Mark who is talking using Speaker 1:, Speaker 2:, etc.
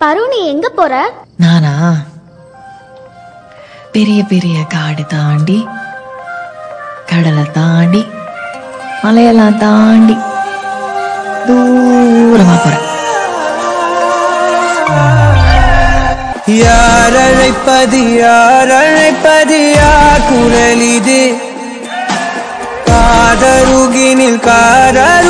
Speaker 1: பரு, நீ எங்க போற?
Speaker 2: நானா பெரிய பெரிய காடு தாண்டி, கடலை தாண்டி, மலையெல்லாம் தாண்டி தூரமா போறேன்.
Speaker 3: யார் அழைப்பது யார் அழைப்பது யார் குரல் இது? காதருகினில் காதல்